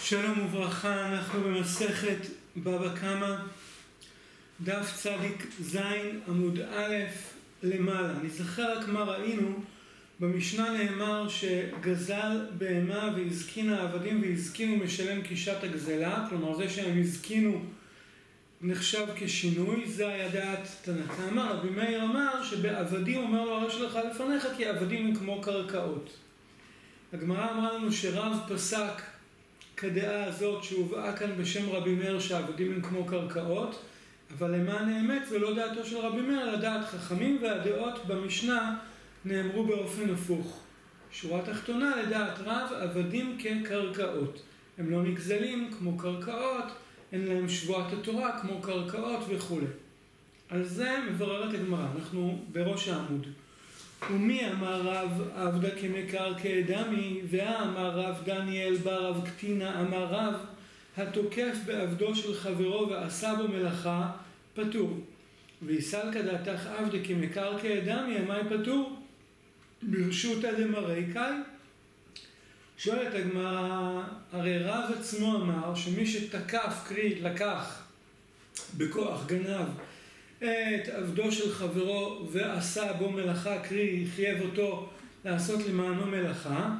שלום וברכה, אנחנו במסכת בבא קמא, דף צדיק זין עמוד א' למעלה. נזכר רק מה ראינו. במשנה נאמר שגזל בהמה והזקינה עבדים והזקינו משלם קישת הגזלה, כלומר זה שהם הזקינו נחשב כשינוי. זה היה דעת תנא קמא. רבי מאיר אמר שבעבדים אומר לו הרי שלך לפניך כי עבדים הם כמו קרקעות. הגמרא אמרה לנו שרב פסק כדעה הזאת שהובאה כאן בשם רבי מאיר שהעבדים הם כמו קרקעות, אבל למען האמת זה לא דעתו של רבי מאיר אלא דעת חכמים, והדעות במשנה נאמרו באופן הפוך. שורה תחתונה לדעת רב, עבדים כקרקעות, הם לא נגזלים כמו קרקעות, אין להם שבועת התורה כמו קרקעות וכו'. על זה מבררת הגמרא. אנחנו בראש העמוד. ומי אמר רב עבדה כמקרקעי דמי, ואמר רב דניאל בר רב קטינה אמר רב התוקף בעבדו של חברו ועשה בו מלאכה פטור. ויסלקא דעתך עבדה כמקרקעי דמי, אמי פטור ברשותא דמריקאי? שואלת הגמרא, הרי רב עצמו אמר שמי שתקף, קרי לקח בכוח, גנב את עבדו של חברו ועשה בו מלאכה, קרי חייב אותו לעשות למענו מלאכה,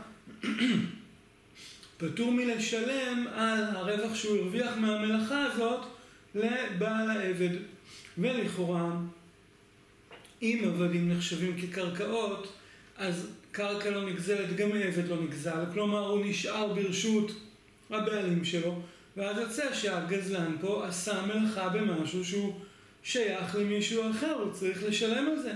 פטור מלשלם על הרווח שהוא הרוויח מהמלאכה הזאת לבעל העבד. ולכאורה אם עבדים נחשבים כקרקעות, אז קרקע לא נגזלת, גם העבד לא נגזל, כלומר הוא נשאר ברשות הבעלים שלו, ואז יוצא שהגזלן פה עשה מלאכה במשהו שהוא שייך למישהו אחר, הוא צריך לשלם על זה.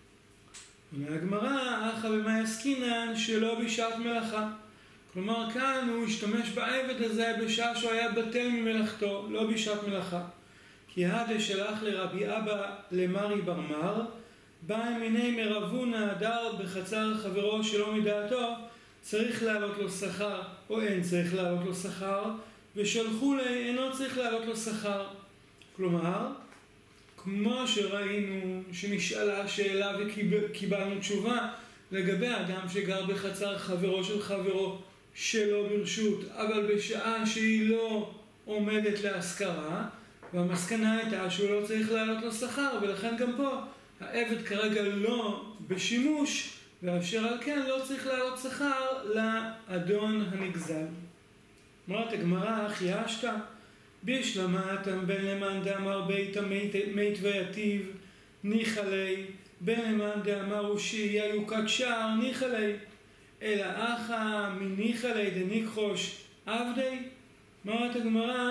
והגמרא אחא במאי עסקינן שלא בשעת מלאכה, כלומר כאן הוא השתמש בעבד הזה בשעה שהוא היה בטל ממלאכתו, לא בשעת מלאכה. כי הדה שלח לרבי אבא למרי בר מר, בא מיני מרבונה הדר בחצר חברו שלא מדעתו, צריך להעלות לו שכר או אין צריך להעלות לו שכר, ושלחו לי אינו צריך להעלות לו שכר. כלומר כמו שראינו שנשאלה שאלה וקיבלנו תשובה לגבי האדם שגר בחצר חברו של חברו שלא ברשות, אבל בשעה שהיא לא עומדת להשכרה, והמסקנה הייתה שהוא לא צריך להעלות לו שכר, ולכן גם פה העבד כרגע לא בשימוש, ואשר על כן לא צריך להעלות שכר לאדון הנגזל. אמרת הגמרא, חיישת בשלמתם בין למאן דאמר בית מת ויתיב ניחא ליה, בין למאן דאמר שהייה יוקד שער ניחא ליה, אלא אחא מניחא ליה דניקחוש עבדי. אמרת הגמרא,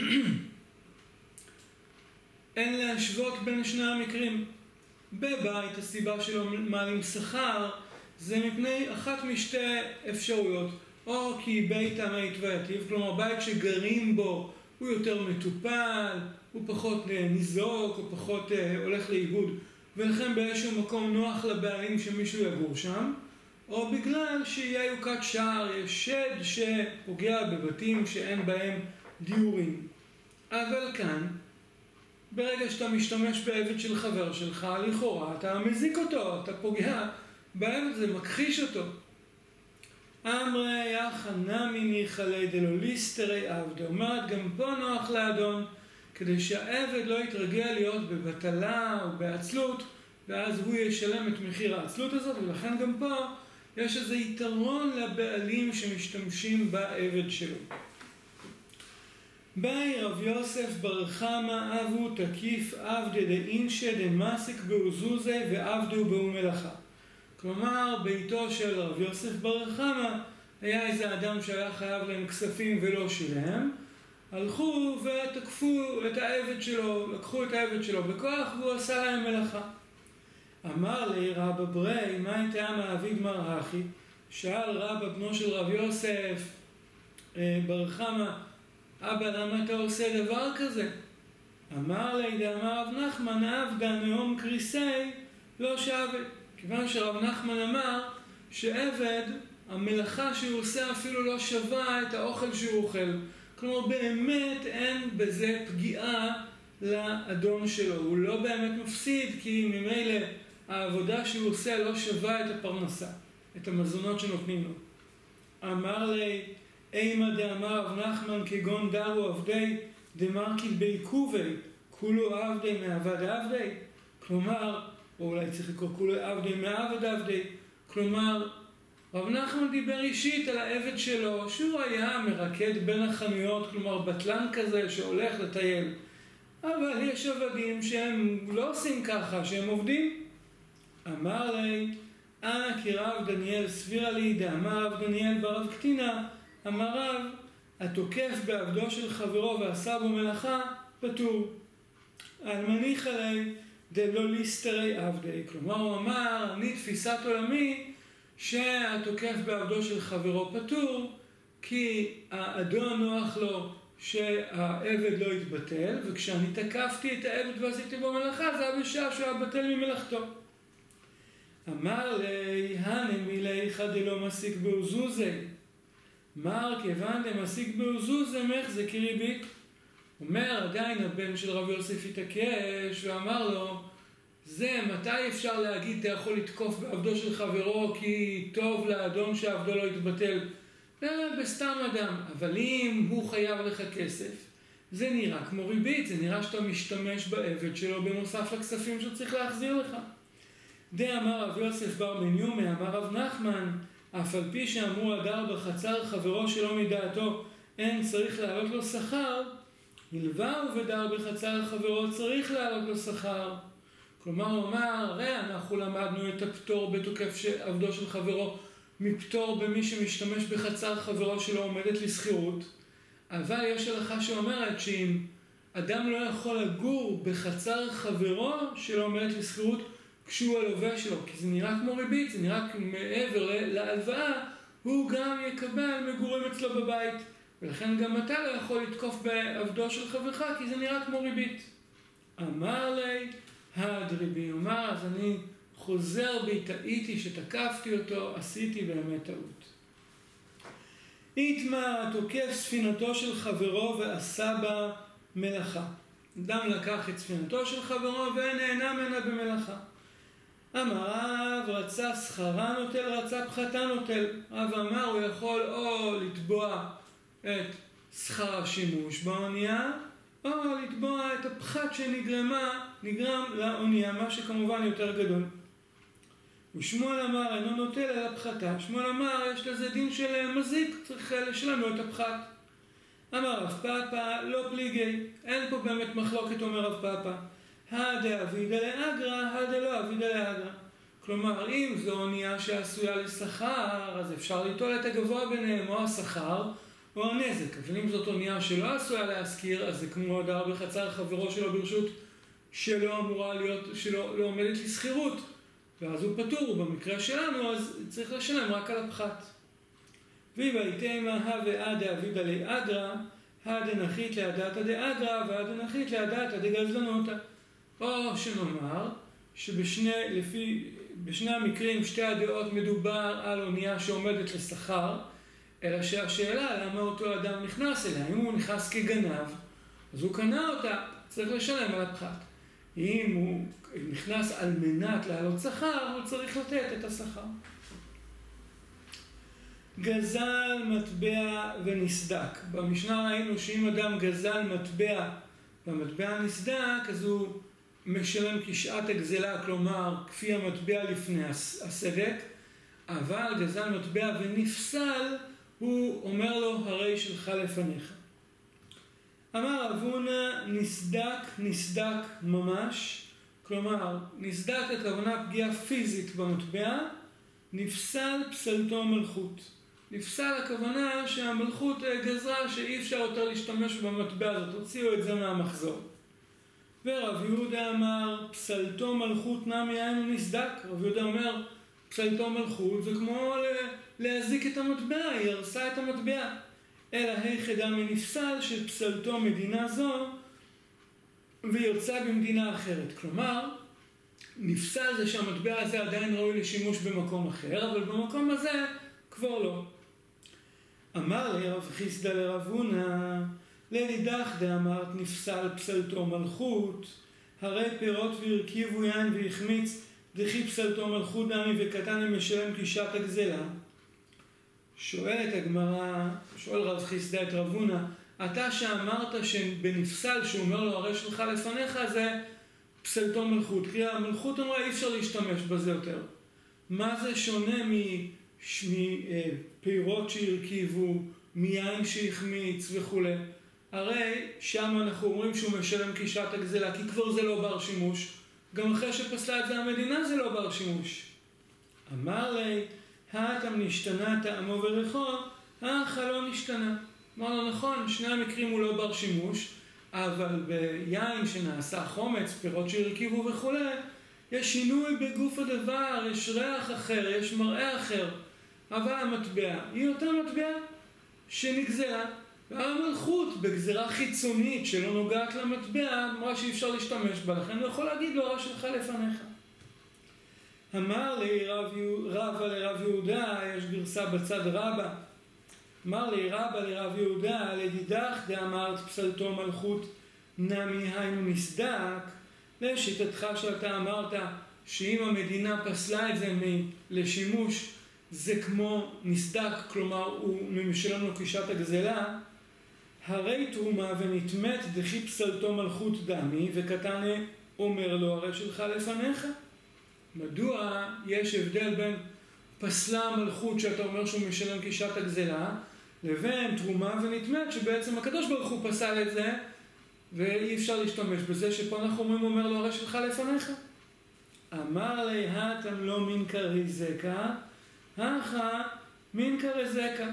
אין להשוות בין שני המקרים. בבית הסיבה שלא מעלים שכר זה מפני אחת משתי אפשרויות, או כי בית המת ויתיב, כלומר בית שגרים בו הוא יותר מטופל, הוא פחות ניזוק, הוא פחות הולך לאיבוד, ולכן באיזשהו מקום נוח לבעלים שמישהו יגור שם, או בגלל שיהיה יוקד שער, יש שד שפוגע בבתים שאין בהם דיורים. אבל כאן ברגע שאתה משתמש בעבד של חבר שלך, לכאורה אתה מזיק אותו, אתה פוגע בעבד, זה מכחיש אותו. אמרי יחא נמי ניחא ליה דלא ליסטרי עבדי. אומרת גם פה נוח לאדון כדי שהעבד לא יתרגל להיות בבטלה או בעצלות, ואז הוא ישלם את מחיר העצלות הזאת, ולכן גם פה יש איזה יתרון לבעלים שמשתמשים בעבד שלו. באי רב יוסף בר חמא אבו תקיף עבדי דאינשא דמסיק בעוזוזה ועבדו בהו מלאכה. כלומר ביתו של רב יוסף בר חמא היה איזה אדם שהיה חייב להם כספים ולא שילם, הלכו ותקפו את העבד שלו, לקחו את העבד שלו בכוח והוא עשה להם מלאכה. אמר לי רבא ברי מה טעם העביד מר אחי? שאל רבא בנו של רב יוסף בר חמא, אבא למה אתה עושה דבר כזה? אמר לי דאמר רב נחמן עבדה נאום קריסי לא שווה. כיוון שרב נחמן אמר שעבד המלאכה שהוא עושה אפילו לא שווה את האוכל שהוא אוכל, כלומר באמת אין בזה פגיעה לאדון שלו, הוא לא באמת מפסיד כי ממילא העבודה שהוא עושה לא שווה את הפרנסה, את המזונות שנותנים לו. אמר לי אימא דאמר רב נחמן כגון דרו עבדי דמרקיד בעיכובי כולו עבדי מעבד עבדי, כלומר, או אולי צריך לקרוא כולו עבדי מעבד עבדי, כלומר, רב נחמן דיבר אישית על העבד שלו, שהוא היה מרקד בין החנויות, כלומר בטלן כזה שהולך לטייל. אבל יש עבדים שהם לא עושים ככה, שהם עובדים. אמר לי, אנא כי רב דניאל סבירה לי, דאמר רב דניאל ברב קטינה, אמר רב, התוקף בעבדו של חברו ועשה בו מלאכה, פטור. על מניח עלי, דלא ליסטרי עבדי. כלומר, הוא אמר, אני תפיסת עולמי, שהתוקף בעבדו של חברו פטור, כי האדון נוח לו שהעבד לא יתבטל, וכשאני תקפתי את העבד ועשיתי בו מלאכה, זה היה בשעה שהוא היה בטל ממלאכתו. אמר לי, הנמי ליך דלא מסיק בעוזוזי. מר כיוון דמסיק בעוזוזי מחזק ריבית. אומר עדיין הבן של רב יוסף התעקש ואמר לו, זה מתי אפשר להגיד אתה יכול לתקוף בעבדו של חברו כי טוב לאדון שעבדו לא יתבטל? בסתם אדם, אבל אם הוא חייב לך כסף, זה נראה כמו ריבית, זה נראה שאתה משתמש בעבד שלו בנוסף לכספים שצריך להחזיר לך. אמר רב יוסף בר בניומי, אמר רב נחמן, אף על פי שאמרו הדר בחצר חברו שלא מדעתו, אין צריך להעלות לו שכר, הלווה ובדר בחצר חברו צריך להעלות לו שכר. כלומר הוא אמר, הרי אנחנו למדנו את הפטור בתוקף עבדו של חברו, מפטור במי שמשתמש בחצר חברו שלא עומדת לסחירות, אבל יש הלכה שאומרת שאם אדם לא יכול לגור בחצר חברו שלא עומדת לסחירות כשהוא הלווה שלו, כי זה נראה כמו ריבית, זה נראה מעבר להלוואה, הוא גם יקבל מגורים אצלו בבית, ולכן גם אתה לא יכול לתקוף בעבדו של חברך, כי זה נראה כמו ריבית. אמר לי, הדריבי, אומר, אז אני חוזר בי, טעיתי שתקפתי אותו, עשיתי באמת טעות. איתמר תוקף ספינתו של חברו ועשה בה מלאכה. אדם לקח את ספינתו של חברו ונהנה ממנה במלאכה. אמר רב, רצה שכרה נוטל, רצה פחתה נוטל. רב אמר, הוא יכול או לתבוע את שכר השימוש באונייה, או לתבוע את הפחת נגרם לאונייה, מה שכמובן יותר גדול. ושמואל אמר, אינו נוטל על הפחתה. שמואל אמר, יש לזה דין של מזיק, צריך לשלם לו את הפחת. אמר רב פאפא, לא פליגי, אין פה באמת מחלוקת, אומר רב פאפא. הדה אבידה לאגרא, הדה לא אבידה לאגרא. כלומר, אם זו אונייה שעשויה לשכר, אז אפשר ליטול את הגבוה ביניהם, או השכר, או הנזק. אבל אם זאת אונייה שלא עשויה להזכיר, אז זה כמו הדר בחצר חברו שלו ברשות שלא אמורה להיות, שלא לא עומדת לסחירות. ואז הוא פטור, ובמקרה שלנו, אז צריך לשלם רק על הפחת. ויבייתמה הווה עדה אבידה לאגרא, הדה נחית להדתא דאגרא, והדה נחית להדתא דגזלנותא. או שנאמר שבשני המקרים שתי הדעות מדובר על אונייה שעומדת לשכר, אלא שהשאלה למה אותו אדם נכנס אליה. אם הוא נכנס כגנב, אז הוא קנה אותה, צריך לשלם על הפחת. אם הוא נכנס על מנת לעלות שכר, הוא צריך לתת את השכר. גזל, מטבע ונסדק. במשנה ראינו שאם אדם גזל מטבע והמטבע נסדק, אז הוא משלם כשעת הגזלה, כלומר כפי המטבע לפני הסדק, אבל גזל מטבע ונפסל, הוא אומר לו הרי שלך לפניך. אמר רב הונא, נסדק ממש, כלומר נסדק הכוונה פגיעה פיזית במטבע, נפסל פסלתו מלכות. נפסל הכוונה שהמלכות גזרה שאי אפשר יותר להשתמש במטבע הזאת, הוציאו את זה מהמחזור. ורב יהודה אמר, פסלתו מלכות נמי היינו נסדק. רב יהודה אומר, פסלתו מלכות זה כמו להזיק את המטבע, היא הרסה את המטבע. אלא היחדה מנפסל שפסלתו מדינה זו ויוצא במדינה אחרת. כלומר, נפסל זה שהמטבע הזה עדיין ראוי לשימוש במקום אחר, אבל במקום הזה כבר לא. אמר לי רב חיסדא לרב הונא, ללידך דאמרת נפסל פסלתו מלכות, הרי פירות והרכיבו יין והחמיץ, דכי פסלתו מלכות דמי וקטן למשלם כשעת הגזלה. שואלת הגמרא, שואל רב חיסדא את רב הונא, אתה שאמרת שבנפסל שהוא אומר לו הרי שלך לפניך זה פסלתו מלכות, כי המלכות אמרה אי אפשר להשתמש בזה יותר. מה זה שונה מפירות שהרכיבו, מיין שהחמיץ וכו'. הרי שם אנחנו אומרים שהוא משלם קישת הגזלה, כי כבר זה לא בר שימוש. גם אחרי שפסלה את זה המדינה זה לא בר שימוש. אמר לי, האטם נשתנה טעמו וריחו, לא נשתנה. אמר לו נכון, שני המקרים הוא לא בר שימוש, אבל ביין שנעשה חומץ, פירות שהרכיבו וכו', יש שינוי בגוף הדבר, יש ריח אחר, יש מראה אחר. אבל המטבע היא אותה מטבע שנגזלה. והמלכות בגזרה חיצונית שלא נוגעת למטבע, אמרה שאי אפשר להשתמש בה, לכן הוא יכול להגיד לו, הרי שלך לפניך. אמר לי רבא לרב יהודה, יש גרסה בצד רבא, אמר לי רבא לרב יהודה, לדידך דאמרת פסלתו מלכות נמי היינו נסדק, לשיטתך שאתה אמרת שאם המדינה פסלה את זה לשימוש זה כמו נסדק, כלומר הוא משלם לו קישת הגזלה, הרי תרומה ונתמת דחי פסלתו מלכות דמי וקטנה אומר לו הרי שלך לפניך. מדוע יש הבדל בין פסלה המלכות שאתה אומר שהוא משלם קישת הגזלה לבין תרומה ונתמת שבעצם הקדוש ברוך הוא פסל את זה ואי אפשר להשתמש בזה, שפה אנחנו אומרים אומר לו הרי שלך לפניך. אמר לי האטם לא מינקרי זקה הכה מינקרי זקה.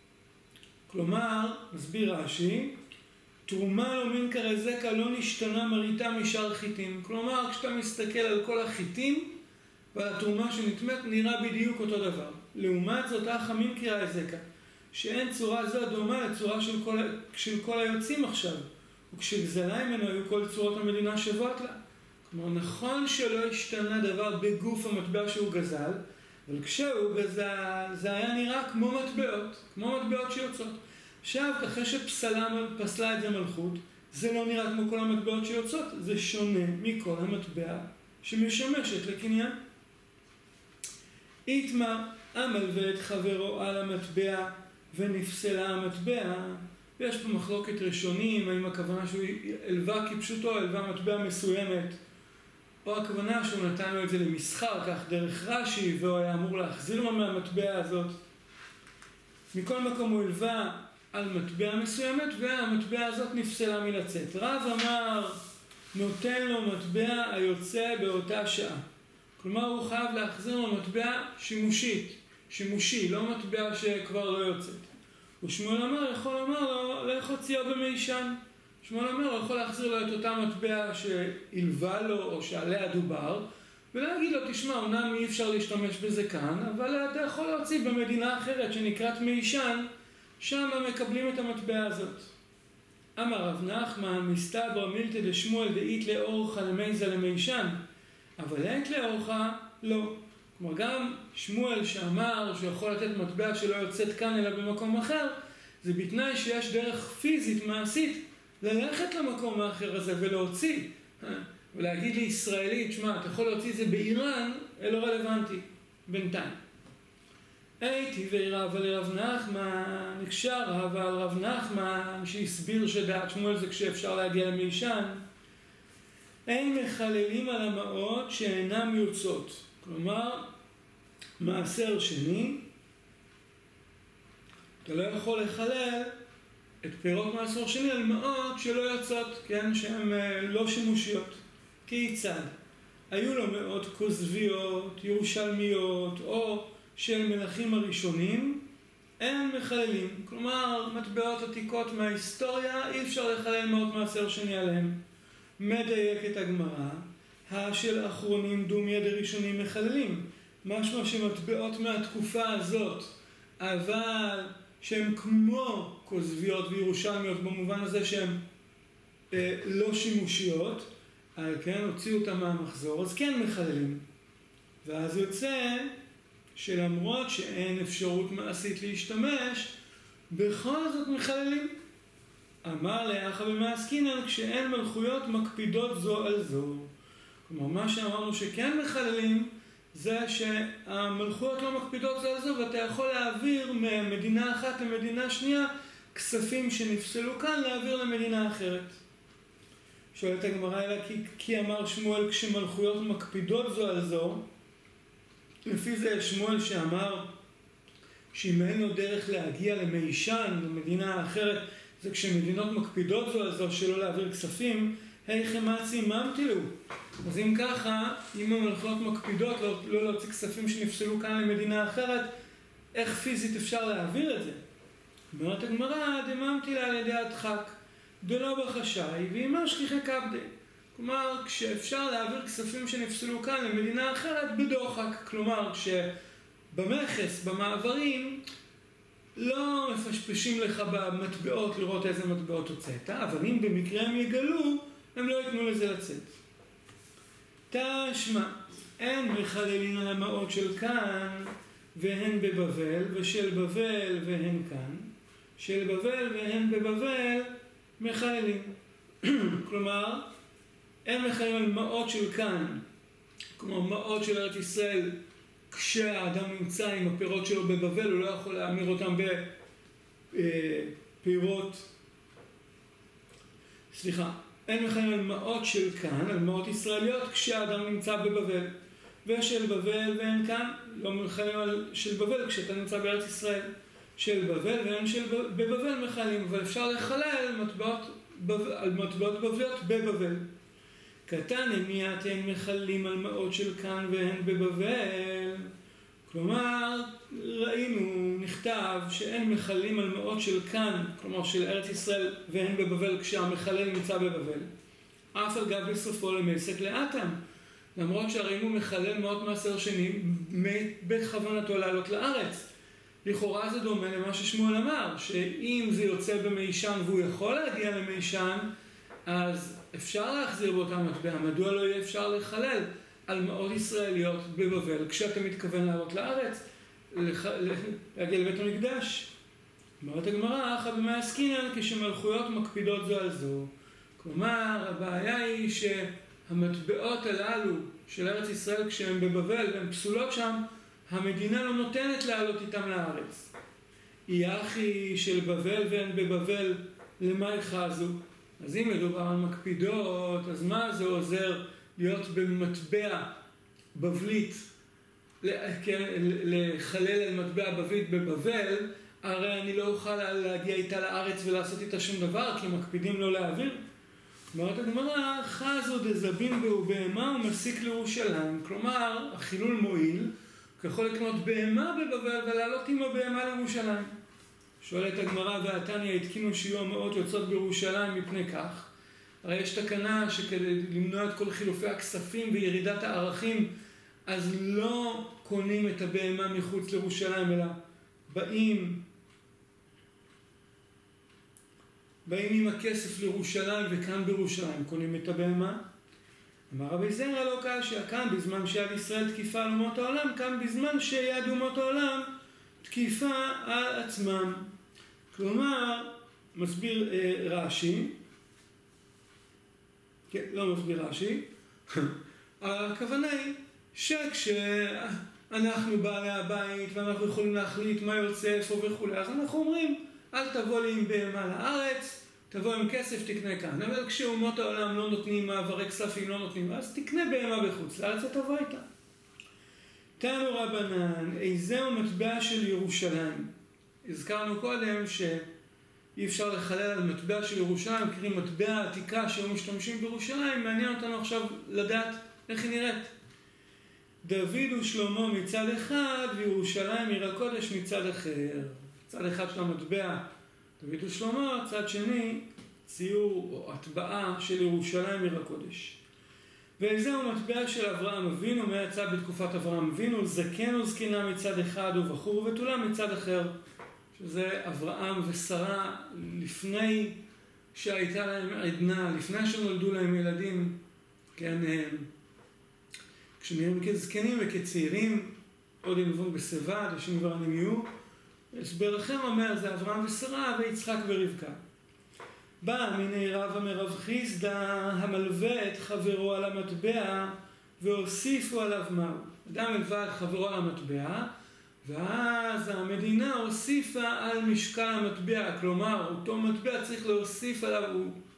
כלומר, מסביר רש"י, תרומה לא מינקרי זקה לא נשתנה מריתה משאר חיטים. כלומר, כשאתה מסתכל על כל החיטים ועל התרומה שנתמת נראה בדיוק אותו דבר. לעומת זאת, הכה מינקרי זקה, שאין צורה זו דומה לצורה של כל היוצאים עכשיו. וכשגזלה ממנו היו כל צורות המדינה שוות לה. כלומר, נכון שלא השתנה דבר בגוף המטבע שהוא גזל, אבל כשהוא גזל, זה היה נראה כמו מטבעות שיוצאות. עכשיו, אחרי שפסלה את זה מלכות, זה לא נראה כמו כל המטבעות שיוצאות, זה שונה מכל המטבע שמשמשת לקניין. איתמר, המלווה את חברו על המטבע ונפסלה המטבע, ויש פה מחלוקת ראשונים, האם הכוונה שהוא אלווה כפשוטו, אלווה מטבע מסוימת, או הכוונה שהוא נתן לו את זה למסחר, כך דרך רש"י, והוא היה אמור להחזיר לו מהמטבע הזאת. מכל מקום הוא הלווה על מטבע מסוימת, והמטבע הזאת נפסלה מלצאת. רב אמר, נותן לו מטבע היוצא באותה שעה. כלומר, הוא חייב להחזיר לו מטבע שימושי, לא מטבע שכבר לא יוצאת. ושמואל אמר, יכול לומר לו, לך הוציאו במישן. שמואל אומר, הוא יכול להחזיר לו את אותה מטבע שהלווה לו או שעליה דובר, ולהגיד לו, תשמע, אומנם אי אפשר להשתמש בזה כאן, אבל אתה יכול להוציא במדינה אחרת שנקראת מישן, שם מקבלים את המטבע הזאת. אמר רב נחמן, מסתברא מילתא דשמואל דאית לאורחא למייזא למישן, אבל עת לאורחא לא. כלומר, גם שמואל שאמר שהוא יכול לתת מטבע שלא יוצאת כאן אלא במקום אחר, זה בתנאי שיש דרך פיזית, מעשית, ללכת למקום האחר הזה ולהוציא. ולהגיד לישראלי, תשמע, אתה יכול להוציא את זה באיראן, לא רלוונטי, בינתיים. הייתי רבא לרב נחמן, נקשר רבא על רב נחמן, שהסביר שדעת שמואל זה כשאפשר להגיע למישן, אין מחללים על המעות שאינם יוצאות. כלומר, מעשר שני, אתה לא יכול לחלל את פירות מעשר שני על מעות שלא יוצאות, כן? שהן לא שימושיות. כיצד? היו לו מעות כוזביות, ירושלמיות, או של מלכים הראשונים, אין מחללים. כלומר, מטבעות עתיקות מההיסטוריה, אי אפשר לחלל מעות מעשר שני עליהם. מדייקת הגמרא, של אחרונים דומיה דראשונים מחללים. משמע שמטבעות מהתקופה הזאת, אבל שהן כמו כוזביות וירושלמיות במובן הזה שהן לא שימושיות, כן, הוציאו אותם מהמחזור, אז כן מחללים. ואז יוצא שלמרות שאין אפשרות מעשית להשתמש, בכל זאת מחללים. אמר לאחא במעסקינן, כשאין מלכויות מקפידות זו על זו. כלומר, מה שאמרנו שכן מחללים, זה שהמלכויות לא מקפידות זה על זה, ואתה יכול להעביר ממדינה אחת למדינה שנייה כספים שנפסלו כאן להעביר למדינה אחרת. שואלת הגמרא, אלא כי אמר שמואל כשמלכויות מקפידות זו על זו, לפי זה שמואל שאמר שאם אין לו דרך להגיע למישן, למדינה אחרת, זה כשמדינות מקפידות זו על זו שלא להעביר כספים, היכי מצי ממתילו. אז אם ככה, אם המלכויות מקפידות לא להוציא כספים שנפסלו כאן למדינה אחרת, איך פיזית אפשר להעביר את זה? אומרת הגמרא, דממתילה על ידי הדחק, דלא בחשאי, ואימה שכיחי כבדי. כלומר, כשאפשר להעביר כספים שנפסלו כאן למדינה אחרת בדוחק. כלומר, כשבמכס, במעברים, לא מפשפשים לך במטבעות לראות איזה מטבעות הוצאת, אבל אם במקרה הם יגלו, הם לא ייתנו לזה לצאת. תשמע, אין מחללין על המעות של כאן והן בבבל, ושל בבל והן כאן, של בבל והן בבבל מחללין. כלומר, אין מחללים על מעות של כאן, כמו מעות של ארץ ישראל, כשהאדם נמצא עם הפירות שלו בבבל, הוא לא יכול להמיר אותם בפירות. אין מחללים על מעות של כאן, על מעות ישראליות, כשהאדם נמצא בבבל. ושל בבל ואין כאן, לא מחללים על של בבל כשאתה נמצא בארץ ישראל. של בבל ואין בבבל מחללים, אבל אפשר לחלל על מטבעות בבליות בבבל. קטן מיית אין מחללים על מעות של כאן והן בבבל. כלומר, ראינו, נכתב שאין מחללים על מעות של כאן, כלומר של ארץ ישראל והן בבבל כשהמחלל נמצא בבבל. אף על גב בסופו למסק לאטם. למרות שהראינו מחלל מאות מעשר שנים בכוונתו לעלות לארץ. לכאורה זה דומה למה ששמואל אמר, שאם זה יוצא במישן והוא יכול להגיע למישן, אז אפשר להחזיר באותה מטבע. מדוע לא יהיה אפשר לחלל על מעות ישראליות בבבל כשאתה מתכוון לעלות לארץ, להגיע לבית המקדש? אומרת הגמרא, אחא במאי עסקינן כשמלכויות מקפידות זו על זו. כלומר, הבעיה היא שהמטבעות הללו של ארץ ישראל כשהן בבבל והן פסולות שם, המדינה לא נותנת לעלות איתם לארץ. יחי של בבל והן בבבל למה יחזו? אז אם מדובר על מקפידות, אז מה זה עוזר להיות במטבע בבלית, לחלל על מטבע בבלית בבבל? הרי אני לא אוכל להגיע איתה לארץ ולעשות איתה שום דבר, כי מקפידים לא להעביר. אומרת הגמרא, חזו דזבין בהו בהמה ומסיק לירושלים. כלומר, החילול מועיל, יכול לקנות בהמה בבבל ולעלות עם הבהמה לירושלים. שואלת הגמרא, והתניא התקינו שיהיו המעות יוצאות בירושלים מפני כך. הרי יש תקנה שכדי למנוע את כל חילופי הכספים וירידת הערכים, אז לא קונים את הבהמה מחוץ לירושלים, אלא באים עם הכסף לירושלים, וכאן בירושלים קונים את הבהמה. אמר רבי זרע לא קשיא, כאן בזמן שיד ישראל תקיפה על אומות העולם, כאן בזמן שיד אומות העולם תקיפה על עצמם. כלומר, מסביר רש"י, כן, לא מסביר רש"י, הכוונה היא שכשאנחנו בעלי הבית ואנחנו יכולים להחליט מה יוצא איפה וכו', אז אנחנו אומרים, אל תבוא לי עם בהמה לארץ, תבוא עם כסף, תקנה כאן. אבל כשאומות העולם לא נותנים מעברי כספים, לא נותנים, אז תקנה בהמה בחוץ לארץ ותבוא איתה. תנו רבנן, איזהו מטבע של ירושלים. הזכרנו קודם שאי אפשר לחלל על מטבע של ירושלים, קרי מטבע עתיקה שהיו משתמשים בירושלים. מעניין אותנו עכשיו לדעת איך היא נראית. דוד ושלמה מצד אחד וירושלים עיר הקודש מצד אחר. צד אחד של המטבע דוד ושלמה, צד שני ציור או הטבעה של ירושלים עיר הקודש. וזהו מטבע של אברהם אבינו, מהצד בתקופת אברהם אבינו, זקן וזקנה מצד אחד ובחור ובתולה מצד אחר, שזה אברהם ושרה לפני שהייתה להם עדנה, לפני שנולדו להם ילדים, כן, כשנראים כזקנים וכצעירים, עוד ינבון בסבד, השם ורנים יהיו. הסבר אחר אומר, זה אברהם ושרה ויצחק ורבקה. בא מיני רבא מרב חיסדא המלווה את חברו על המטבע והוסיפו עליו מהו. אדם הלווה את חברו על המטבע, ואז המדינה הוסיפה על משקל המטבע, כלומר, אותו מטבע צריך להוסיף עליו,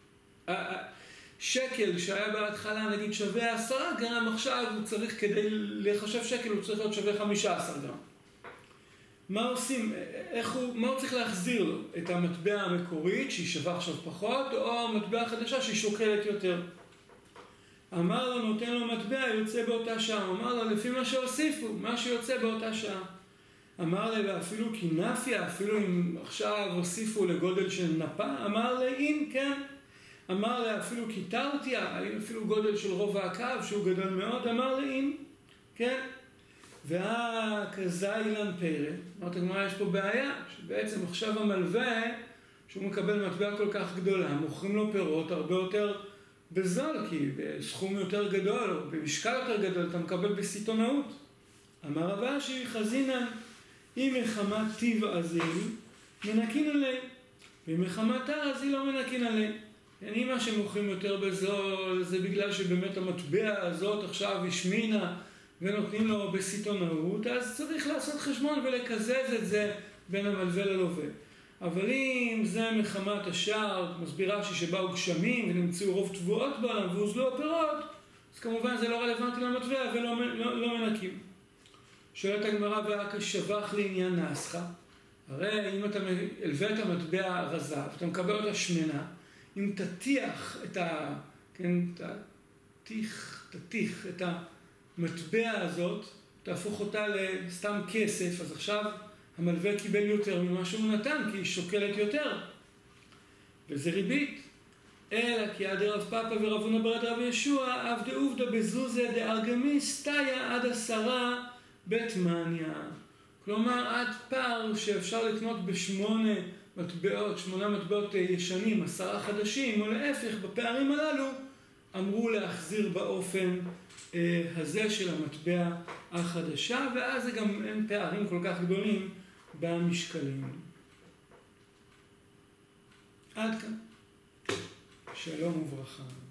שקל שהיה בהתחלה נגיד שווה 10 גרם, עכשיו הוא צריך, כדי לחשב שקל, הוא צריך להיות שווה 15 גרם. מה עושים? מה הוא צריך להחזיר לו? את המטבע המקורית שהיא שווה עכשיו פחות, או המטבע החדשה שהיא שוקלת יותר? אמר לו, נותן לו מטבע, יוצא באותה שעה. אמר לו, לפי מה שהוסיפו, מה שיוצא באותה שעה. אמר לי, ואפילו כנפיה, אפילו אם עכשיו הוסיפו לגודל של נפה, אמר לי, אם כן. אמר לי, אפילו קיטרתיה, אפילו גודל של רובע הקו, שהוא גדול מאוד, אמר לי, אם כן. והכזה אילן פרא, אמרת גמרא, יש פה בעיה, שבעצם עכשיו המלווה, שהוא מקבל מטבע כל כך גדולה, מוכרים לו פירות הרבה יותר בזול, כי בסכום יותר גדול, או במשקל יותר גדול, אתה מקבל בסיטונאות. אמר רב אשי, חזינן, אם מחמת טיב עזיל, מנקין עליה, ואם מחמת עזיל לא מנקין עליה. אם מה שמוכרים יותר בזול, זה בגלל שבאמת המטבע הזאת עכשיו השמינה, ונותנים לו בסיטונאות, אז צריך לעשות חשבון ולקזז את זה בין המלווה ללווה. אבל אם זה מחמת השער, מסבירה שבאו גשמים ונמצאו רוב תבואות בעולם והוזלו הפירות, אז כמובן זה לא רלוונטי למטבע ולא מנקים. שואלת הגמרא, והכא שבח לעניין נסחא. הרי אם אתה הלווה את המטבע רזה, אתה מקבל אותה שמנה, אם תתיח תתיך את המטבע הזאת, תהפוך אותה לסתם כסף, אז עכשיו המלווה קיבל יותר ממה שהוא נתן, כי היא שוקלת יותר. וזה ריבית. אלא כי עד רב פאפא ורב הונא ברד רב ישוע, עבדי עובדא בזוזה דארגמי סטיה עד 10 בית מניה. כלומר, עד פער שאפשר לקנות בשמונה מטבעות ישנים, 10 חדשים, או להפך, בפערים הללו, אמרו להחזיר באופן הזה של המטבע החדשה, ואז זה גם אין פערים כל כך גדולים במשקלים. עד כאן. שלום וברכה.